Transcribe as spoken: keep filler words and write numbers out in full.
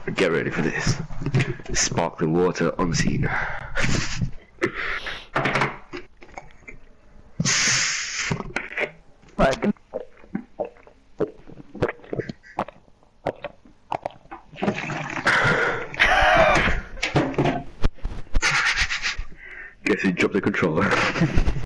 Get ready for this. Sparkling water on the scene. Right. Guess he dropped the controller.